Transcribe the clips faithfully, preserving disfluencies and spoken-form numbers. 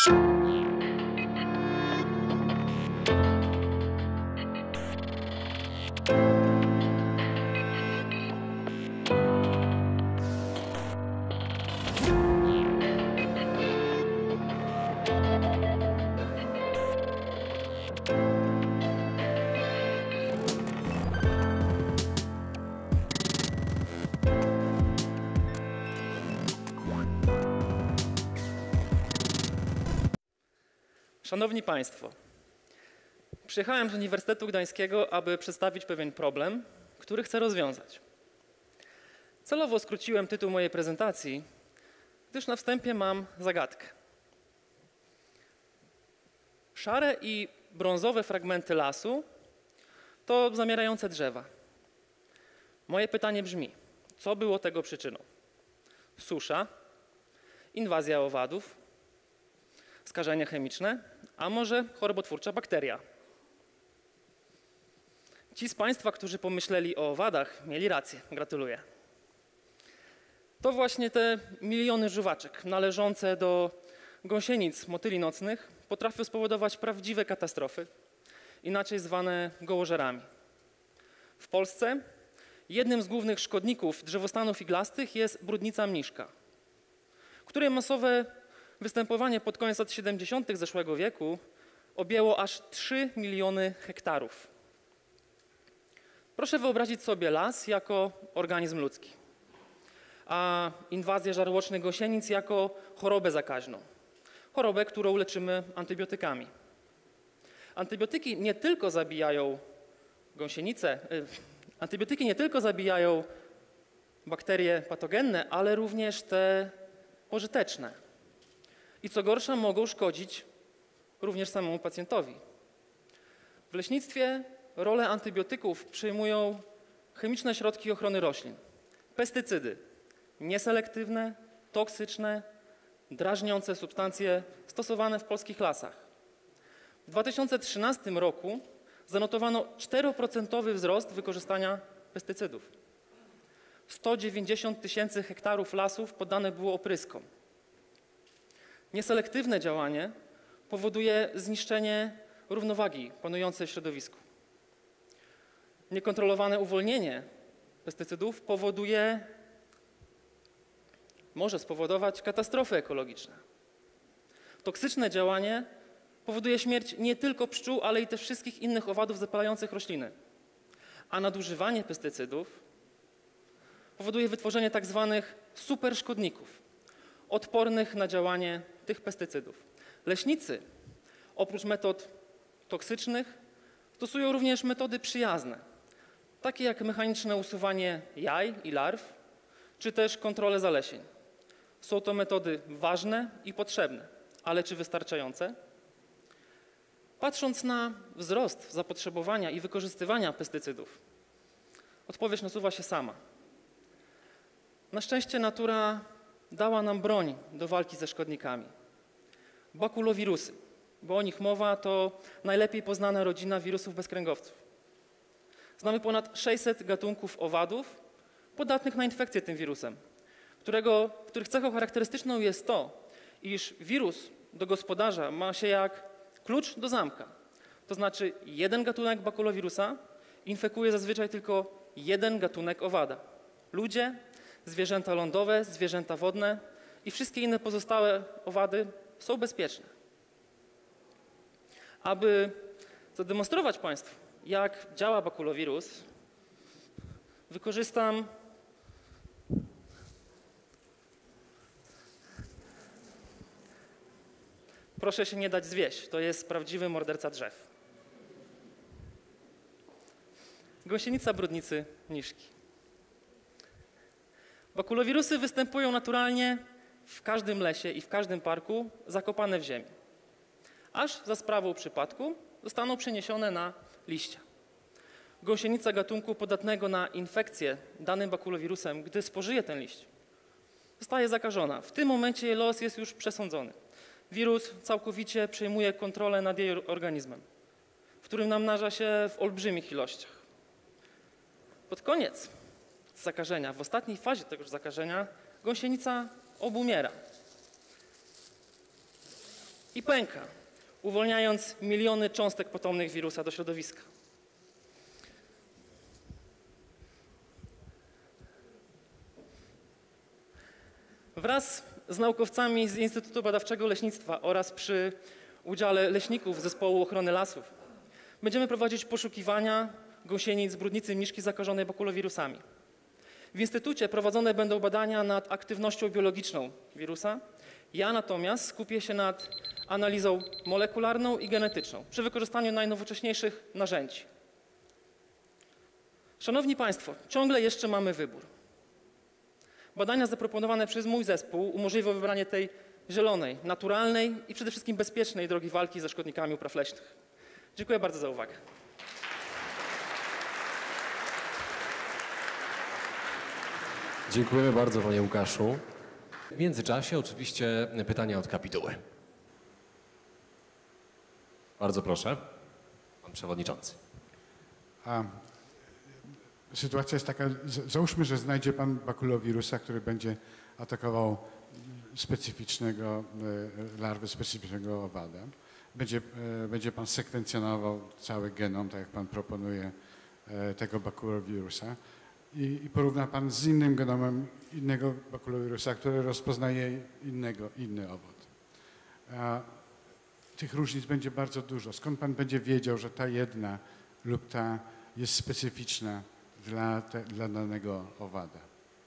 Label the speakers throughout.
Speaker 1: Szanowni Państwo, przyjechałem z Uniwersytetu Gdańskiego, aby przedstawić pewien problem, który chcę rozwiązać. Celowo skróciłem tytuł mojej prezentacji, gdyż na wstępie mam zagadkę. Szare i brązowe fragmenty lasu to zamierające drzewa. Moje pytanie brzmi, co było tego przyczyną? Susza, inwazja owadów, skażenie chemiczne, a może chorobotwórcza bakteria? Ci z Państwa, którzy pomyśleli o owadach, mieli rację. Gratuluję. To właśnie te miliony żuwaczek należące do gąsienic motyli nocnych potrafią spowodować prawdziwe katastrofy, inaczej zwane gołożerami. W Polsce jednym z głównych szkodników drzewostanów iglastych jest brudnica mniszka, której masowe występowanie pod koniec lat siedemdziesiątych zeszłego wieku objęło aż trzy miliony hektarów. Proszę wyobrazić sobie las jako organizm ludzki, a inwazję żarłocznych gąsienic jako chorobę zakaźną. Chorobę, którą leczymy antybiotykami. Antybiotyki nie tylko zabijają gąsienice, y, antybiotyki nie tylko zabijają bakterie patogenne, ale również te pożyteczne. I co gorsza, mogą szkodzić również samemu pacjentowi. W leśnictwie rolę antybiotyków przejmują chemiczne środki ochrony roślin. Pestycydy, nieselektywne, toksyczne, drażniące substancje stosowane w polskich lasach. W dwa tysiące trzynastym roku zanotowano czteroprocentowy wzrost wykorzystania pestycydów. sto dziewięćdziesiąt tysięcy hektarów lasów poddane było opryskom. Nieselektywne działanie powoduje zniszczenie równowagi panującej w środowisku. Niekontrolowane uwolnienie pestycydów powoduje, może spowodować katastrofy ekologiczne. Toksyczne działanie powoduje śmierć nie tylko pszczół, ale i też wszystkich innych owadów zapalających rośliny. A nadużywanie pestycydów powoduje wytworzenie tak zwanych superszkodników, odpornych na działanie tych pestycydów. Leśnicy oprócz metod toksycznych stosują również metody przyjazne, takie jak mechaniczne usuwanie jaj i larw, czy też kontrolę zalesień. Są to metody ważne i potrzebne, ale czy wystarczające? Patrząc na wzrost zapotrzebowania i wykorzystywania pestycydów, odpowiedź nasuwa się sama. Na szczęście natura dała nam broń do walki ze szkodnikami. Bakulowirusy, bo o nich mowa, to najlepiej poznana rodzina wirusów bezkręgowców. Znamy ponad sześćset gatunków owadów podatnych na infekcję tym wirusem, którego, których cechą charakterystyczną jest to, iż wirus do gospodarza ma się jak klucz do zamka. To znaczy jeden gatunek bakulowirusa infekuje zazwyczaj tylko jeden gatunek owada. Ludzie, zwierzęta lądowe, zwierzęta wodne i wszystkie inne pozostałe owady są bezpieczne. Aby zademonstrować Państwu, jak działa bakulowirus, wykorzystam Proszę się nie dać zwieść, to jest prawdziwy morderca drzew. Gąsienica brudnicy mniszki. Bakulowirusy występują naturalnie w każdym lesie i w każdym parku zakopane w ziemi. Aż za sprawą przypadku zostaną przeniesione na liścia. Gąsienica gatunku podatnego na infekcję danym bakulowirusem, gdy spożyje ten liść, zostaje zakażona. W tym momencie jej los jest już przesądzony. Wirus całkowicie przejmuje kontrolę nad jej organizmem, w którym namnaża się w olbrzymich ilościach. Pod koniec zakażenia, w ostatniej fazie tegoż zakażenia, gąsienica obumiera. i pęka, uwalniając miliony cząstek potomnych wirusa do środowiska. Wraz z naukowcami z Instytutu Badawczego Leśnictwa oraz przy udziale leśników Zespołu Ochrony Lasów będziemy prowadzić poszukiwania gąsienic brudnicy mniszki zakażonej bakulowirusami. W Instytucie prowadzone będą badania nad aktywnością biologiczną wirusa. Ja natomiast skupię się nad analizą molekularną i genetyczną przy wykorzystaniu najnowocześniejszych narzędzi. Szanowni Państwo, ciągle jeszcze mamy wybór. Badania zaproponowane przez mój zespół umożliwią wybranie tej zielonej, naturalnej i przede wszystkim bezpiecznej drogi walki ze szkodnikami upraw leśnych. Dziękuję bardzo za uwagę.
Speaker 2: Dziękujemy bardzo, panie Łukaszu. W międzyczasie oczywiście pytania od kapituły. Bardzo proszę, pan przewodniczący.
Speaker 3: A, sytuacja jest taka, załóżmy, że znajdzie pan bakulowirusa, który będzie atakował specyficznego, larwy specyficznego owada. Będzie, będzie pan sekwencjonował cały genom, tak jak pan proponuje, tego bakulowirusa. I, I porówna pan z innym genomem innego bakulowirusa, który rozpoznaje innego, inny owoc. A tych różnic będzie bardzo dużo. Skąd pan będzie wiedział, że ta jedna lub ta jest specyficzna dla, te, dla danego owada?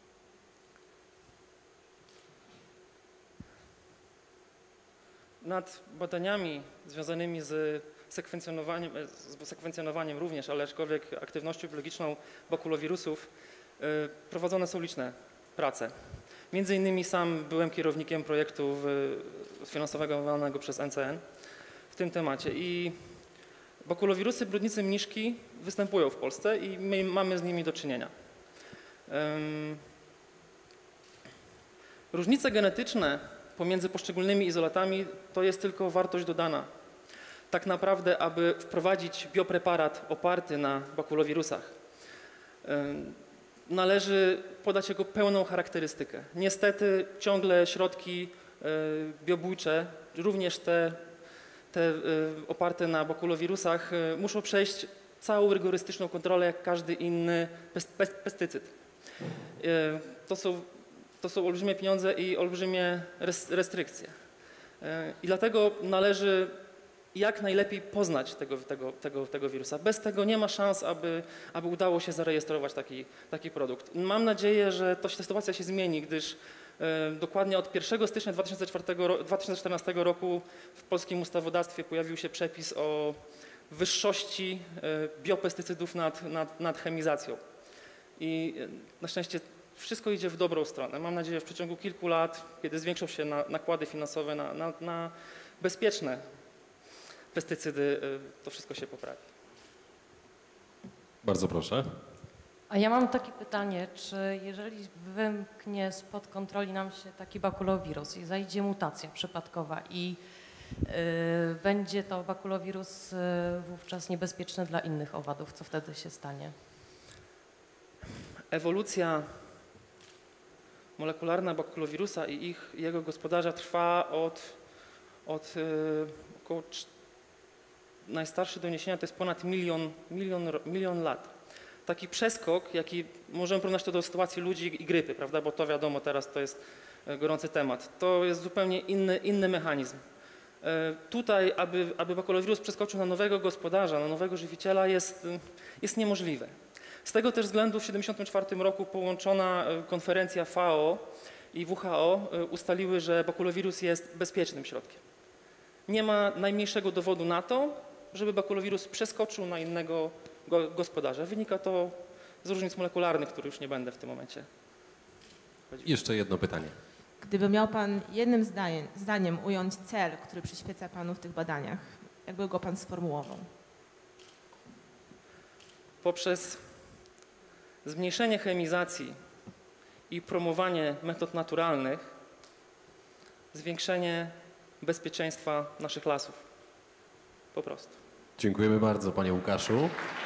Speaker 1: Nad badaniami związanymi z sekwencjonowaniem, z sekwencjonowaniem również, ale aczkolwiek aktywnością biologiczną bakulowirusów prowadzone są liczne prace. Między innymi sam byłem kierownikiem projektu finansowanego przez N C N w tym temacie i bakulowirusy brudnicy mniszki występują w Polsce i my mamy z nimi do czynienia. Różnice genetyczne pomiędzy poszczególnymi izolatami to jest tylko wartość dodana. Tak naprawdę, aby wprowadzić biopreparat oparty na bakulowirusach, należy podać jego pełną charakterystykę. Niestety ciągle środki biobójcze, również te, te oparte na bakulowirusach, muszą przejść całą rygorystyczną kontrolę jak każdy inny pestycyd. To są, to są olbrzymie pieniądze i olbrzymie restrykcje. I dlatego należy jak najlepiej poznać tego, tego, tego, tego wirusa. Bez tego nie ma szans, aby, aby udało się zarejestrować taki, taki produkt. Mam nadzieję, że to, ta sytuacja się zmieni, gdyż e, dokładnie od pierwszego stycznia dwa tysiące czternastego roku w polskim ustawodawstwie pojawił się przepis o wyższości e, biopestycydów nad, nad, nad chemizacją. I e, na szczęście wszystko idzie w dobrą stronę. Mam nadzieję, że w przeciągu kilku lat, kiedy zwiększą się na, nakłady finansowe na, na, na bezpieczne pestycydy, to wszystko się poprawi.
Speaker 2: Bardzo proszę.
Speaker 4: A ja mam takie pytanie, czy jeżeli wymknie spod kontroli nam się taki bakulowirus i zajdzie mutacja przypadkowa i yy, będzie to bakulowirus yy, wówczas niebezpieczny dla innych owadów, co wtedy się stanie?
Speaker 1: Ewolucja molekularna bakulowirusa i ich, jego gospodarza trwa od, od yy, około najstarsze doniesienia to jest ponad milion, milion, milion lat. Taki przeskok, jaki możemy porównać to do sytuacji ludzi i grypy, prawda? Bo to wiadomo, teraz to jest gorący temat. To jest zupełnie inny, inny mechanizm. Tutaj, aby, aby bakulowirus przeskoczył na nowego gospodarza, na nowego żywiciela jest, jest niemożliwe. Z tego też względu w tysiąc dziewięćset siedemdziesiątym czwartym roku połączona konferencja F A O i W H O ustaliły, że bakulowirus jest bezpiecznym środkiem. Nie ma najmniejszego dowodu na to, żeby bakulowirus przeskoczył na innego go, gospodarza. Wynika to z różnic molekularnych, które już nie będę w tym momencie.
Speaker 2: Jeszcze jedno pytanie.
Speaker 5: Gdyby miał pan jednym zdaniem, zdaniem ująć cel, który przyświeca panu w tych badaniach, jakby go pan sformułował?
Speaker 1: Poprzez zmniejszenie chemizacji i promowanie metod naturalnych, zwiększenie bezpieczeństwa naszych lasów. Po prostu.
Speaker 2: Dziękujemy bardzo, panie Łukaszu.